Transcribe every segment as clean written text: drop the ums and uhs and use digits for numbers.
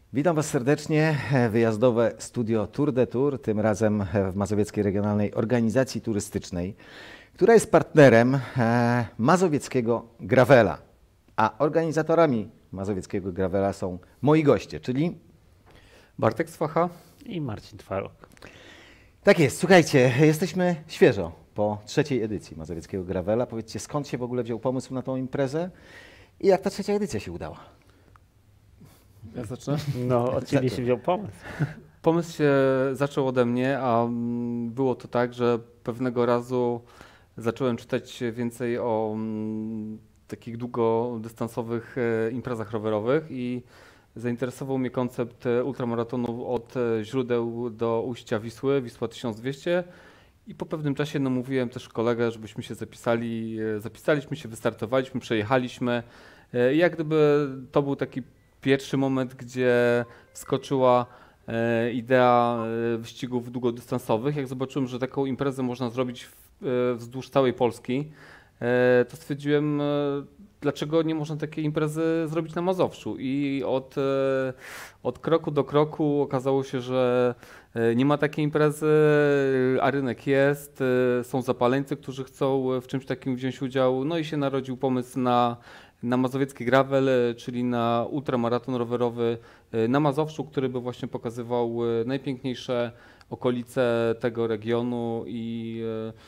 Witam Was serdecznie. Wyjazdowe studio Tour de Tour, tym razem w Mazowieckiej Regionalnej Organizacji Turystycznej, która jest partnerem mazowieckiego Gravela. A organizatorami mazowieckiego Gravela są moi goście, czyli Bartek Swacha i Marcin Twarok. Tak jest, słuchajcie, jesteśmy świeżo po trzeciej edycji Mazowieckiego Gravela. Powiedzcie, skąd się w ogóle wziął pomysł na tą imprezę i jak ta trzecia edycja się udała? Ja zacznę? No, od ciebie się wziął pomysł. Pomysł się zaczął ode mnie, a było to tak, że pewnego razu zacząłem czytać więcej o takich długodystansowych imprezach rowerowych i zainteresował mnie koncept ultramaratonu od źródeł do ujścia Wisły, Wisła 1200. I po pewnym czasie namówiłem też kolegę, żebyśmy się zapisali. Zapisaliśmy się, wystartowaliśmy, przejechaliśmy. Jak gdyby to był taki pierwszy moment, gdzie wskoczyła idea wyścigów długodystansowych. Jak zobaczyłem, że taką imprezę można zrobić wzdłuż całej Polski, to stwierdziłem, dlaczego nie można takiej imprezy zrobić na Mazowszu. I od kroku do kroku okazało się, że nie ma takiej imprezy, a rynek jest, są zapaleńcy, którzy chcą w czymś takim wziąć udział. No i się narodził pomysł na Mazowiecki Gravel, czyli na ultramaraton rowerowy na Mazowszu, który by właśnie pokazywał najpiękniejsze okolice tego regionu i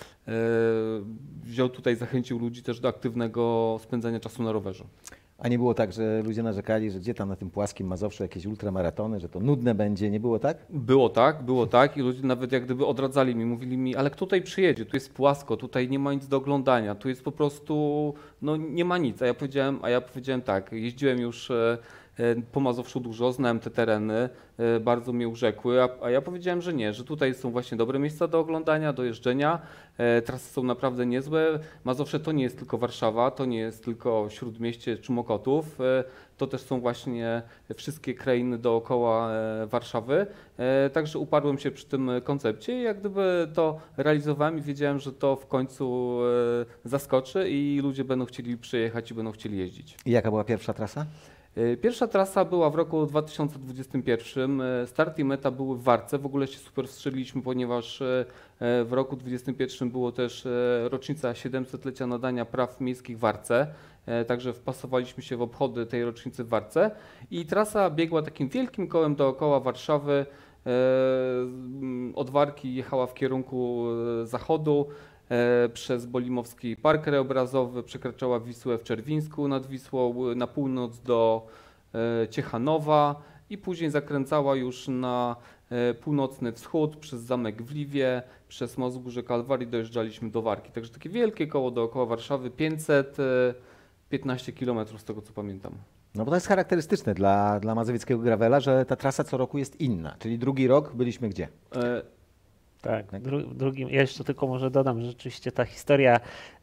zachęcił ludzi też do aktywnego spędzania czasu na rowerze. A nie było tak, że ludzie narzekali, że gdzie tam na tym płaskim Mazowszu jakieś ultramaratony, że to nudne będzie, nie było tak? Było tak i ludzie nawet jak gdyby odradzali mi, mówili mi, ale kto tutaj przyjedzie, tu jest płasko, tutaj nie ma nic do oglądania, tu jest po prostu, no nie ma nic. A ja powiedziałem tak, jeździłem już po Mazowszu dużo, znałem te tereny, bardzo mnie urzekły, a ja powiedziałem, że nie, że tutaj są właśnie dobre miejsca do oglądania, do jeżdżenia, trasy są naprawdę niezłe. Mazowsze to nie jest tylko Warszawa, to nie jest tylko Śródmieście czy Mokotów, to też są właśnie wszystkie krainy dookoła Warszawy, także uparłem się przy tym koncepcie i jak gdyby to realizowałem i wiedziałem, że to w końcu zaskoczy i ludzie będą chcieli przyjechać i będą chcieli jeździć. I jaka była pierwsza trasa? Pierwsza trasa była w roku 2021. Start i meta były w Warce. W ogóle się super wstrzeliliśmy, ponieważ w roku 2021 było też rocznica 700-lecia nadania praw miejskich w Warce. Także wpasowaliśmy się w obchody tej rocznicy w Warce. I trasa biegła takim wielkim kołem dookoła Warszawy. Od Warki jechała w kierunku zachodu. Przez Bolimowski Park Krajobrazowy, przekraczała Wisłę w Czerwińsku nad Wisłą, na północ do Ciechanowa i później zakręcała już na północny wschód przez Zamek w Liwie, przez Most Górze Kalwarii dojeżdżaliśmy do Warki. Także takie wielkie koło dookoła Warszawy, 515 km z tego co pamiętam. No bo to jest charakterystyczne dla Mazowieckiego Gravela, że ta trasa co roku jest inna, czyli drugi rok byliśmy gdzie? Tak, drugim, ja jeszcze tylko może dodam, że rzeczywiście ta historia,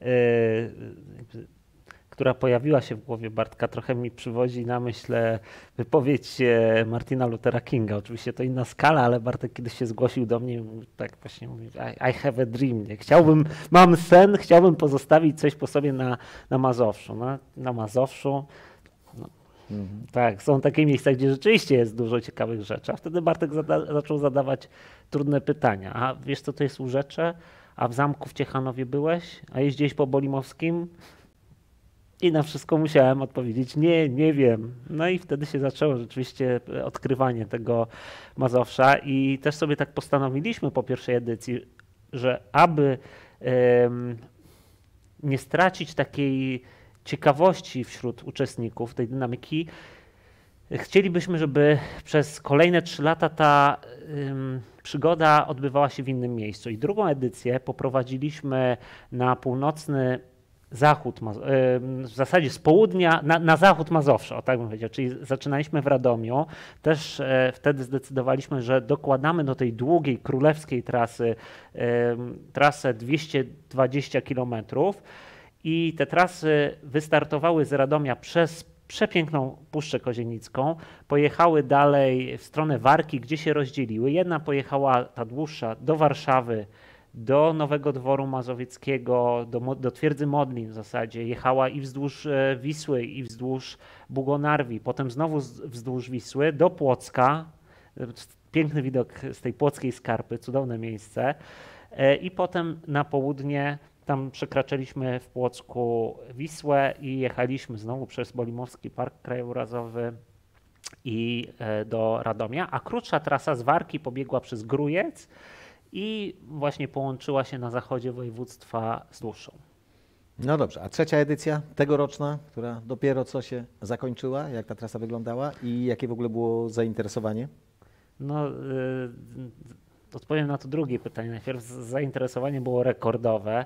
która pojawiła się w głowie Bartka, trochę mi przywodzi na myśl wypowiedź Martina Luthera Kinga. Oczywiście to inna skala, ale Bartek kiedyś się zgłosił do mnie i tak właśnie mówił, I have a dream. Nie? Mam sen, chciałbym pozostawić coś po sobie na Mazowszu. Na Mazowszu. Tak, są takie miejsca, gdzie rzeczywiście jest dużo ciekawych rzeczy, a wtedy Bartek zaczął zadawać trudne pytania. A wiesz, co to jest Łóżecze? A w zamku w Ciechanowie byłeś? A jeździłeś po Bolimowskim? I na wszystko musiałem odpowiedzieć, nie wiem. No i wtedy się zaczęło rzeczywiście odkrywanie tego Mazowsza i też sobie tak postanowiliśmy po pierwszej edycji, że aby nie stracić takiej ciekawości wśród uczestników tej dynamiki, chcielibyśmy, żeby przez kolejne 3 lata ta przygoda odbywała się w innym miejscu. I drugą edycję poprowadziliśmy na północny zachód, w zasadzie z południa na zachód Mazowsza, o tak bym powiedział, czyli zaczynaliśmy w Radomiu. Też wtedy zdecydowaliśmy, że dokładamy do tej długiej królewskiej trasy trasę 220 km. I te trasy wystartowały z Radomia przez przepiękną Puszczę Kozienicką, pojechały dalej w stronę Warki, gdzie się rozdzieliły. Jedna pojechała, ta dłuższa, do Warszawy, do Nowego Dworu Mazowieckiego, do twierdzy Modlin w zasadzie. Jechała i wzdłuż Wisły, i wzdłuż Bugonarwi, potem znowu wzdłuż Wisły do Płocka. Piękny widok z tej płockiej skarpy, cudowne miejsce. I potem na południe, tam przekraczaliśmy w Płocku Wisłę i jechaliśmy znowu przez Bolimowski Park Krajobrazowy i do Radomia, a krótsza trasa z Warki pobiegła przez Grójec i właśnie połączyła się na zachodzie województwa z dłuższą. No dobrze, a trzecia edycja tegoroczna, która dopiero co się zakończyła, jak ta trasa wyglądała i jakie w ogóle było zainteresowanie? No, odpowiem na to drugie pytanie. Najpierw zainteresowanie było rekordowe.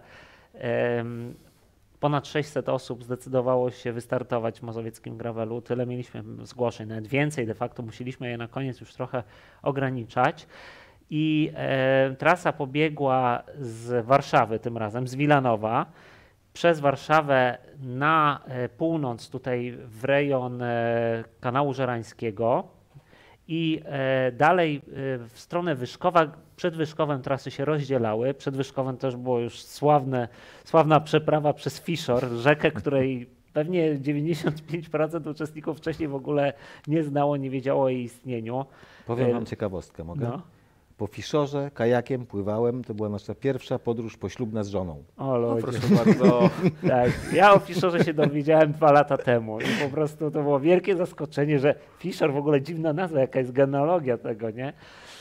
Ponad 600 osób zdecydowało się wystartować w mazowieckim gravelu. Tyle mieliśmy zgłoszeń, nawet więcej. De facto musieliśmy je na koniec już trochę ograniczać. I trasa pobiegła z Warszawy tym razem, z Wilanowa, przez Warszawę na północ, tutaj w rejon Kanału Żerańskiego i dalej w stronę Wyszkowa. Przed Wyszkowem trasy się rozdzielały. Przed Wyszkowem też było już sławna przeprawa przez Fiszor, rzekę, której pewnie 95% uczestników wcześniej w ogóle nie znało, nie wiedziało o jej istnieniu. Powiem wam ciekawostkę, mogę? No. Po Fiszorze kajakiem pływałem, to była nasza pierwsza podróż poślubna z żoną. O ludzie. Proszę bardzo. Tak, ja o Fiszorze się dowiedziałem 2 lata temu i po prostu to było wielkie zaskoczenie, że Fiszor, w ogóle dziwna nazwa, jaka jest genealogia tego, nie?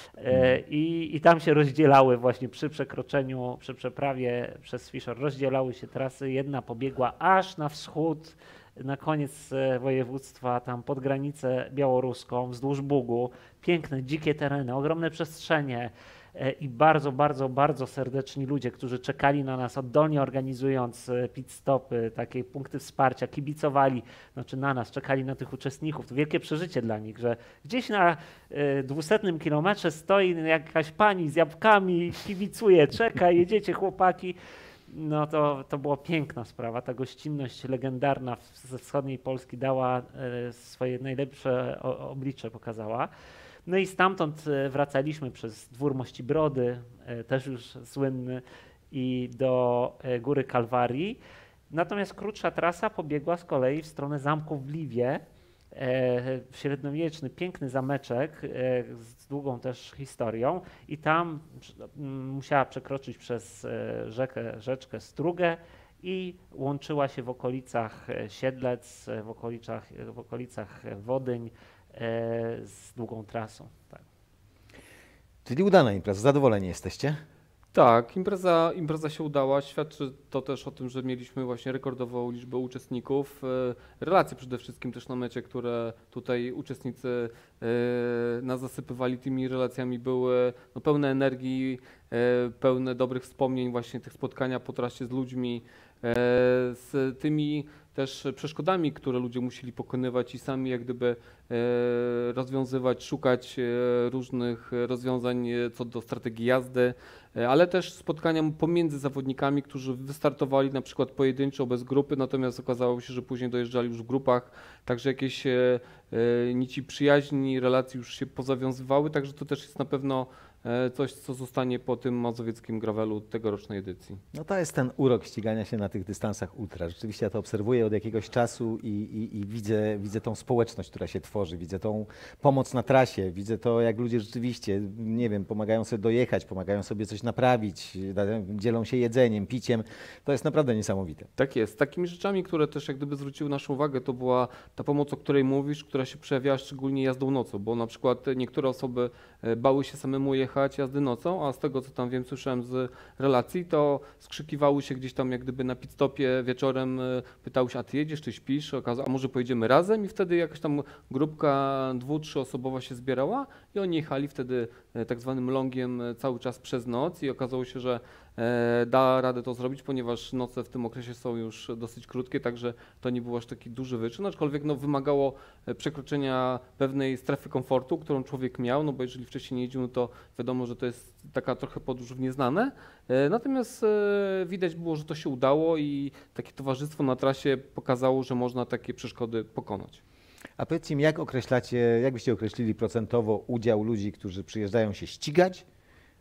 I tam się rozdzielały właśnie przy przekroczeniu, przy przeprawie przez Fiszor, rozdzielały się trasy. Jedna pobiegła aż na wschód, na koniec województwa, tam pod granicę białoruską, wzdłuż Bugu. Piękne, dzikie tereny, ogromne przestrzenie i bardzo, bardzo, bardzo serdeczni ludzie, którzy czekali na nas, oddolnie organizując pit stopy, takie punkty wsparcia, kibicowali, znaczy na nas, czekali na tych uczestników. To wielkie przeżycie dla nich, że gdzieś na 200 kilometrze stoi jakaś pani z jabłkami, kibicuje, czeka, jedziecie chłopaki. No to była piękna sprawa. Ta gościnność legendarna ze wschodniej Polski dała swoje najlepsze oblicze, pokazała. No i stamtąd wracaliśmy przez Dwór Mościbrody, też już słynny, i do Góry Kalwarii. Natomiast krótsza trasa pobiegła z kolei w stronę zamku w Liwie, średniowieczny, piękny zameczek z długą też historią i tam musiała przekroczyć przez rzeczkę Strugę i łączyła się w okolicach Siedlec, w okolicach Wodyń z długą trasą. Tak. Czyli udana impreza, zadowoleni jesteście? Tak, impreza się udała. Świadczy to też o tym, że mieliśmy właśnie rekordową liczbę uczestników. Relacje przede wszystkim też na mecie, które tutaj uczestnicy nas zasypywali tymi relacjami, były no, pełne energii, pełne dobrych wspomnień, właśnie tych spotkania po trasie z ludźmi, z tymi też przeszkodami, które ludzie musieli pokonywać i sami jak gdyby rozwiązywać, szukać różnych rozwiązań co do strategii jazdy, ale też spotkania pomiędzy zawodnikami, którzy wystartowali na przykład pojedynczo bez grupy, natomiast okazało się, że później dojeżdżali już w grupach, także jakieś nici przyjaźni, relacji już się pozawiązywały, także to też jest na pewno coś, co zostanie po tym mazowieckim gravelu tegorocznej edycji. No to jest ten urok ścigania się na tych dystansach ultra. Rzeczywiście ja to obserwuję od jakiegoś czasu i widzę tą społeczność, która się tworzy, widzę tą pomoc na trasie, widzę to, jak ludzie rzeczywiście, nie wiem, pomagają sobie dojechać, pomagają sobie coś naprawić, dzielą się jedzeniem, piciem. To jest naprawdę niesamowite. Tak jest. Takimi rzeczami, które też jak gdyby zwróciły naszą uwagę, to była ta pomoc, o której mówisz, która się przejawiała szczególnie jazdą nocą, bo na przykład niektóre osoby bały się samemu jechać jazdy nocą, a z tego co tam wiem, słyszałem z relacji, to skrzykiwały się gdzieś tam jak gdyby na pit stopie wieczorem, pytały się, a ty jedziesz, czy śpisz, a może pojedziemy razem i wtedy jakaś tam grupka 2-3 osobowa się zbierała i oni jechali wtedy tak zwanym longiem cały czas przez noc i okazało się, że da radę to zrobić, ponieważ noce w tym okresie są już dosyć krótkie, także to nie był aż taki duży wyczyn, aczkolwiek no, wymagało przekroczenia pewnej strefy komfortu, którą człowiek miał, no bo jeżeli wcześniej nie jeździł, no to wiadomo, że to jest taka trochę podróż w nieznane, natomiast widać było, że to się udało i takie towarzystwo na trasie pokazało, że można takie przeszkody pokonać. A powiedzcie mi, jak byście określili procentowo udział ludzi, którzy przyjeżdżają się ścigać,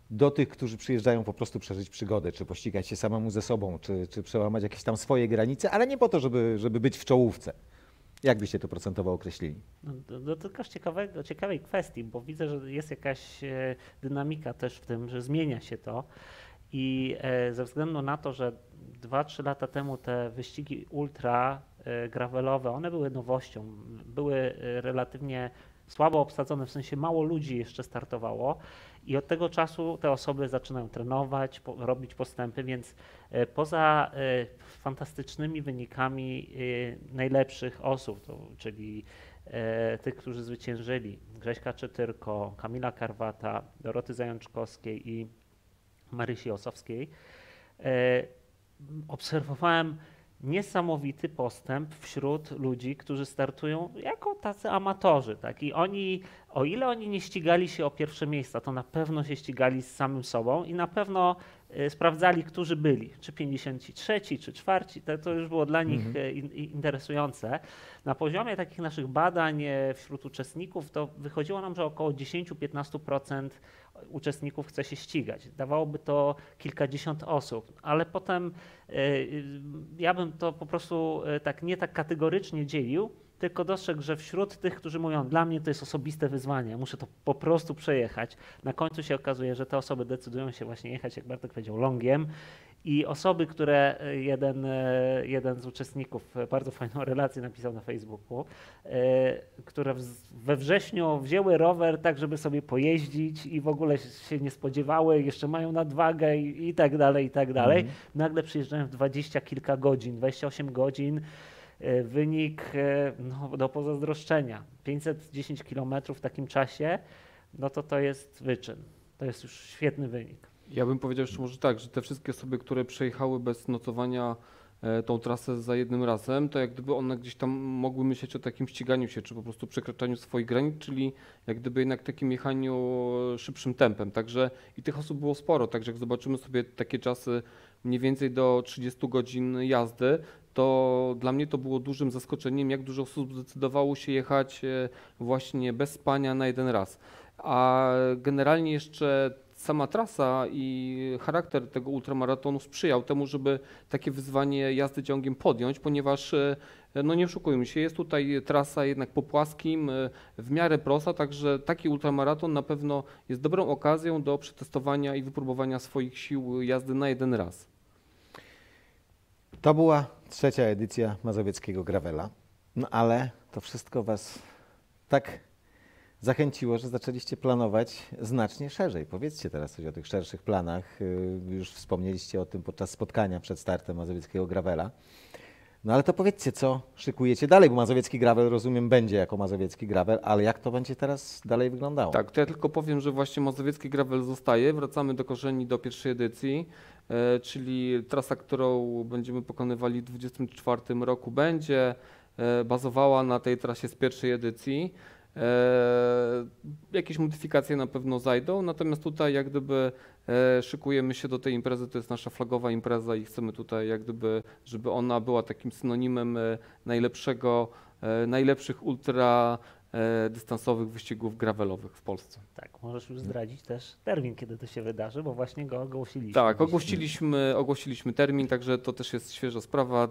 do tych, którzy przyjeżdżają po prostu przeżyć przygodę, czy pościgać się samemu ze sobą, czy przełamać jakieś tam swoje granice, ale nie po to, żeby być w czołówce. Jak byście to procentowo określili? No, dotykasz ciekawej kwestii, bo widzę, że jest jakaś dynamika też w tym, że zmienia się to i ze względu na to, że 2-3 lata temu te wyścigi ultra gravelowe, one były nowością, były relatywnie słabo obsadzone, w sensie mało ludzi jeszcze startowało i od tego czasu te osoby zaczynają trenować, robić postępy, więc poza fantastycznymi wynikami najlepszych osób, czyli tych, którzy zwyciężyli, Grześka Czytyrko, Kamila Karwata, Doroty Zajączkowskiej i Marysi Osowskiej, obserwowałem niesamowity postęp wśród ludzi, którzy startują jako tacy amatorzy. Tak? I oni, o ile oni nie ścigali się o pierwsze miejsca, to na pewno się ścigali z samym sobą i na pewno sprawdzali, którzy byli, czy 53, czy 4, to już było dla nich interesujące. Na poziomie takich naszych badań wśród uczestników to wychodziło nam, że około 10-15% uczestników chce się ścigać. Dawałoby to kilkadziesiąt osób, ale potem ja bym to po prostu nie tak kategorycznie dzielił, tylko dostrzegł, że wśród tych, którzy mówią, dla mnie to jest osobiste wyzwanie, muszę to po prostu przejechać, na końcu się okazuje, że te osoby decydują się właśnie jechać, jak Bartek powiedział, longiem i osoby, które jeden z uczestników bardzo fajną relację napisał na Facebooku, które we wrześniu wzięły rower tak, żeby sobie pojeździć i w ogóle się nie spodziewały, jeszcze mają nadwagę i tak dalej, i tak dalej. Nagle przyjeżdżają w 20 kilka godzin, 28 godzin, wynik do pozazdroszczenia. 510 km w takim czasie, no to jest wyczyn. To jest już świetny wynik. Ja bym powiedział jeszcze może tak, że te wszystkie osoby, które przejechały bez nocowania tą trasę za jednym razem, to jak gdyby one gdzieś tam mogły myśleć o takim ściganiu się, czy po prostu przekraczaniu swoich granic, czyli jak gdyby jednak takim jechaniu szybszym tempem. Także i tych osób było sporo, także jak zobaczymy sobie takie czasy mniej więcej do 30 godzin jazdy, to dla mnie to było dużym zaskoczeniem, jak dużo osób zdecydowało się jechać właśnie bez spania na jeden raz. A generalnie jeszcze sama trasa i charakter tego ultramaratonu sprzyjał temu, żeby takie wyzwanie jazdy ciągiem podjąć, ponieważ no nie oszukujmy się, jest tutaj trasa jednak po płaskim, w miarę prosta, także taki ultramaraton na pewno jest dobrą okazją do przetestowania i wypróbowania swoich sił jazdy na jeden raz. To była 3. edycja Mazowieckiego Gravela, no ale to wszystko Was tak zachęciło, że zaczęliście planować znacznie szerzej. Powiedzcie teraz coś o tych szerszych planach. Już wspomnieliście o tym podczas spotkania przed startem Mazowieckiego Gravela. No ale to powiedzcie, co szykujecie dalej, bo Mazowiecki Gravel, rozumiem, będzie jako Mazowiecki Gravel, ale jak to będzie teraz dalej wyglądało? Tak, to ja tylko powiem, że właśnie Mazowiecki Gravel zostaje. Wracamy do korzeni, do pierwszej edycji, czyli trasa, którą będziemy pokonywali w 2024 roku, będzie bazowała na tej trasie z pierwszej edycji. Jakieś modyfikacje na pewno zajdą, natomiast tutaj jak gdyby szykujemy się do tej imprezy, to jest nasza flagowa impreza i chcemy tutaj jak gdyby, żeby ona była takim synonimem najlepszych ultra dystansowych wyścigów gravelowych w Polsce. Tak, możesz już zdradzić też termin, kiedy to się wydarzy, bo właśnie go ogłosiliśmy. Tak, ogłosiliśmy termin, także to też jest świeża sprawa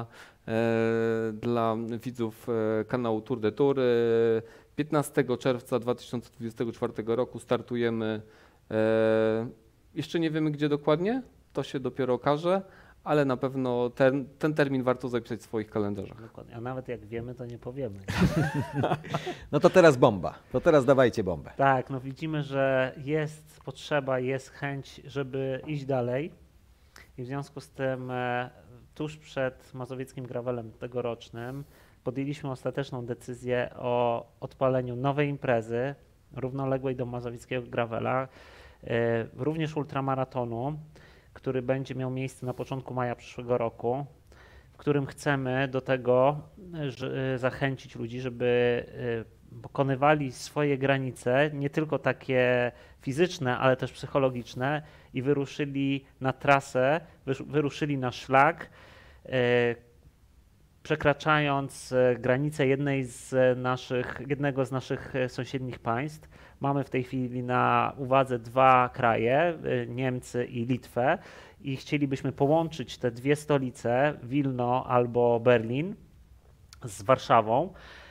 dla widzów kanału Tour de Tour. 15 czerwca 2024 roku startujemy. Jeszcze nie wiemy gdzie dokładnie, to się dopiero okaże, ale na pewno ten termin warto zapisać w swoich kalendarzach. Dokładnie, a nawet jak wiemy, to nie powiemy. No to teraz bomba, to teraz dawajcie bombę. Tak, no widzimy, że jest potrzeba, jest chęć, żeby iść dalej i w związku z tym tuż przed Mazowieckim Gravelem tegorocznym podjęliśmy ostateczną decyzję o odpaleniu nowej imprezy równoległej do Mazowieckiego Gravela, również ultramaratonu, który będzie miał miejsce na początku maja przyszłego roku, w którym chcemy do tego zachęcić ludzi, żeby pokonywali swoje granice, nie tylko takie fizyczne, ale też psychologiczne i wyruszyli na trasę, wyruszyli na szlak, przekraczając granicę jednego z naszych sąsiednich państw. Mamy w tej chwili na uwadze 2 kraje, Niemcy i Litwę, i chcielibyśmy połączyć te 2 stolice, Wilno albo Berlin, z Warszawą.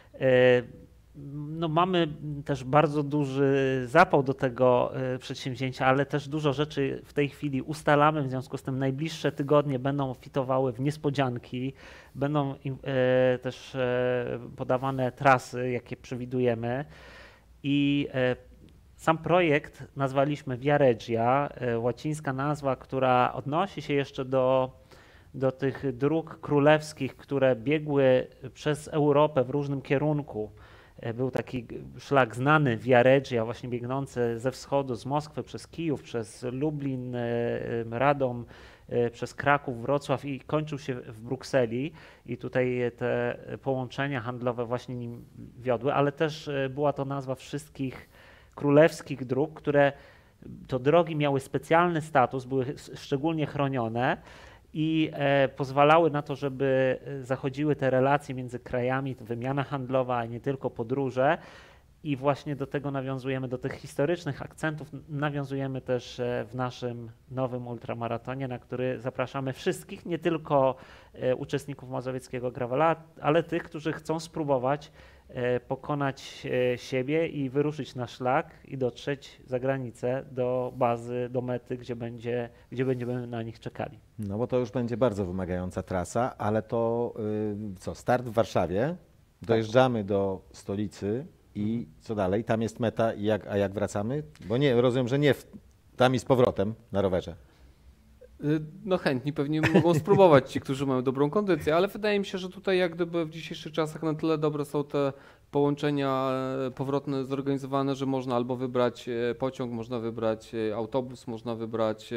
No, mamy też bardzo duży zapał do tego przedsięwzięcia, ale też dużo rzeczy w tej chwili ustalamy, w związku z tym najbliższe tygodnie będą fitowały w niespodzianki, będą też podawane trasy, jakie przewidujemy, i sam projekt nazwaliśmy Via Regia, łacińska nazwa, która odnosi się jeszcze do tych dróg królewskich, które biegły przez Europę w różnym kierunku. Był taki szlak znany, Via Regia, właśnie biegnący ze wschodu, z Moskwy przez Kijów, przez Lublin, Radom, przez Kraków, Wrocław i kończył się w Brukseli, i tutaj te połączenia handlowe właśnie nim wiodły, ale też była to nazwa wszystkich królewskich dróg, które to drogi miały specjalny status, były szczególnie chronione i pozwalały na to, żeby zachodziły te relacje między krajami, wymiana handlowa, a nie tylko podróże. I właśnie do tego nawiązujemy, do tych historycznych akcentów nawiązujemy też w naszym nowym ultramaratonie, na który zapraszamy wszystkich, nie tylko uczestników mazowieckiego Gravela, ale tych, którzy chcą spróbować pokonać siebie i wyruszyć na szlak i dotrzeć za granicę do bazy, do mety, gdzie będziemy na nich czekali. No bo to już będzie bardzo wymagająca trasa, ale to co, start w Warszawie, dojeżdżamy do stolicy i co dalej? Tam jest meta, a jak wracamy? Bo nie, rozumiem, że nie tam i z powrotem na rowerze. No chętni pewnie mogą spróbować ci, którzy mają dobrą kondycję, ale wydaje mi się, że tutaj jak gdyby w dzisiejszych czasach na tyle dobre są te połączenia powrotne zorganizowane, że można albo wybrać pociąg, można wybrać autobus, można wybrać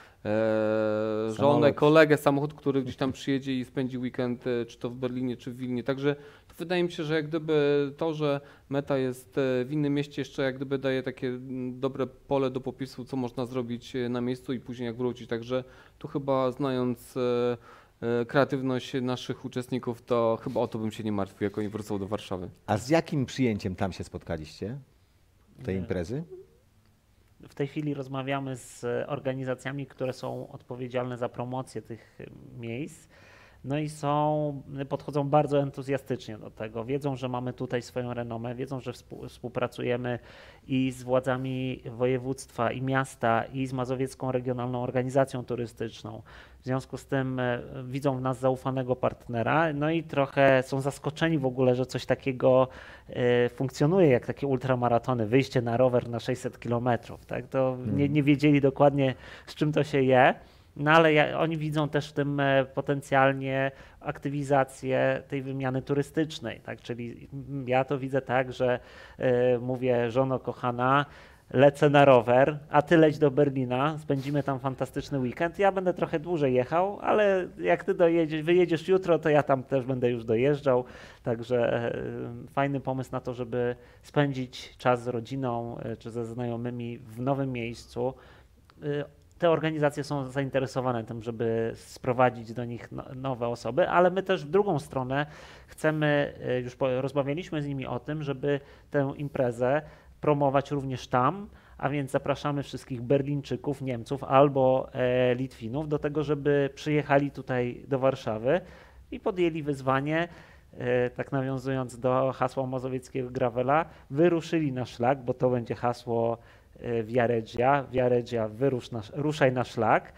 żonę, kolegę, samochód, który gdzieś tam przyjedzie i spędzi weekend, czy to w Berlinie, czy w Wilnie. Także to wydaje mi się, że jak gdyby to, że meta jest w innym mieście, jeszcze jak gdyby daje takie dobre pole do popisu, co można zrobić na miejscu i później jak wrócić. Także tu chyba, znając kreatywność naszych uczestników, to chyba o to bym się nie martwił, jak oni wrócą do Warszawy. A z jakim przyjęciem tam się spotkaliście, tej imprezy? W tej chwili rozmawiamy z organizacjami, które są odpowiedzialne za promocję tych miejsc. No i podchodzą bardzo entuzjastycznie do tego. Wiedzą, że mamy tutaj swoją renomę, wiedzą, że współpracujemy i z władzami województwa i miasta, i z Mazowiecką Regionalną Organizacją Turystyczną. W związku z tym widzą w nas zaufanego partnera, no i trochę są zaskoczeni w ogóle, że coś takiego funkcjonuje, jak takie ultramaratony, wyjście na rower na 600 km. Tak? To nie wiedzieli dokładnie, z czym to się je. No ale oni widzą też w tym potencjalnie aktywizację tej wymiany turystycznej, tak? Czyli ja to widzę tak, że mówię: żono kochana, lecę na rower, a ty leć do Berlina, spędzimy tam fantastyczny weekend. Ja będę trochę dłużej jechał, ale jak ty wyjedziesz jutro, to ja tam też będę już dojeżdżał. Także fajny pomysł na to, żeby spędzić czas z rodziną czy ze znajomymi w nowym miejscu. Te organizacje są zainteresowane tym, żeby sprowadzić do nich nowe osoby, ale my też w drugą stronę chcemy, już rozmawialiśmy z nimi o tym, żeby tę imprezę promować również tam, a więc zapraszamy wszystkich Berlińczyków, Niemców albo Litwinów do tego, żeby przyjechali tutaj do Warszawy i podjęli wyzwanie, tak nawiązując do hasła mazowieckiego Gravela, wyruszyli na szlak, bo to będzie hasło Via Regia, ruszaj na szlak,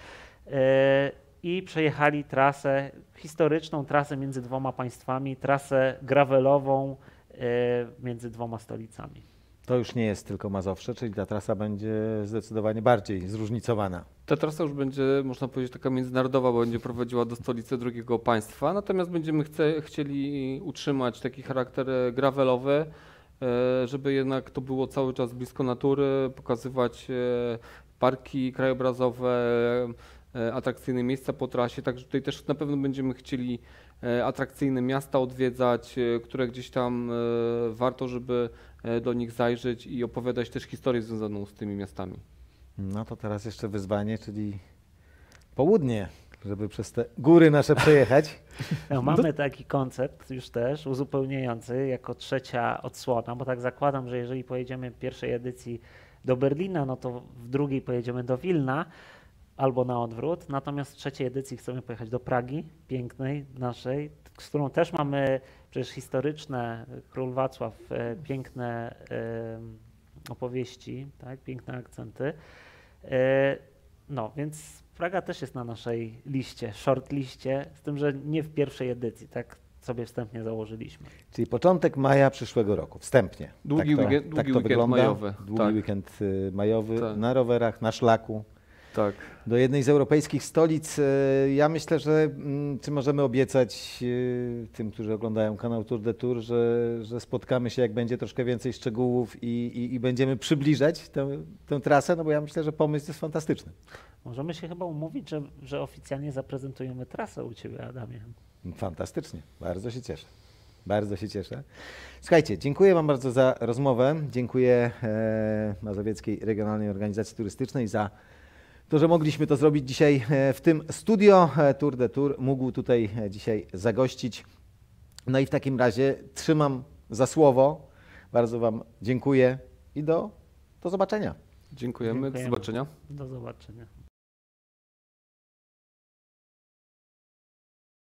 i przejechali trasę, historyczną trasę między 2 państwami, trasę gravelową między 2 stolicami. To już nie jest tylko Mazowsze, czyli ta trasa będzie zdecydowanie bardziej zróżnicowana. Ta trasa już będzie, można powiedzieć, taka międzynarodowa, bo będzie prowadziła do stolicy drugiego państwa, natomiast będziemy chcieli utrzymać taki charakter gravelowy, żeby jednak to było cały czas blisko natury, pokazywać parki krajobrazowe, atrakcyjne miejsca po trasie, także tutaj też na pewno będziemy chcieli atrakcyjne miasta odwiedzać, które gdzieś tam warto, żeby do nich zajrzeć i opowiadać też historię związaną z tymi miastami. No to teraz jeszcze wyzwanie, czyli południe żeby przez te góry nasze przejechać. No, mamy taki koncept już też uzupełniający jako trzecia odsłona, bo tak zakładam, że jeżeli pojedziemy w pierwszej edycji do Berlina, no to w drugiej pojedziemy do Wilna albo na odwrót. Natomiast w trzeciej edycji chcemy pojechać do Pragi, pięknej naszej, z którą też mamy przecież historyczne, Król Wacław, piękne opowieści, tak, piękne akcenty. No, więc Praga też jest na naszej liście, short liście, z tym, że nie w pierwszej edycji, tak sobie wstępnie założyliśmy. Czyli początek maja przyszłego roku, wstępnie. Długi weekend wygląda. majowy. Długi Tak. weekend majowy Tak. na rowerach, na szlaku. Tak. Do jednej z europejskich stolic. Ja myślę, że czy możemy obiecać tym, którzy oglądają kanał Tour de Tour, że spotkamy się, jak będzie troszkę więcej szczegółów i będziemy przybliżać tę trasę, no bo ja myślę, że pomysł jest fantastyczny. Możemy się chyba umówić, że oficjalnie zaprezentujemy trasę u Ciebie, Adamie. Fantastycznie, bardzo się cieszę. Bardzo się cieszę. Słuchajcie, dziękuję Wam bardzo za rozmowę. Dziękuję Mazowieckiej Regionalnej Organizacji Turystycznej za to, że mogliśmy to zrobić dzisiaj w tym studio. Tour de Tour mógł tutaj dzisiaj zagościć. No i w takim razie trzymam za słowo. Bardzo Wam dziękuję i do zobaczenia. Dziękujemy. Do zobaczenia. Do zobaczenia.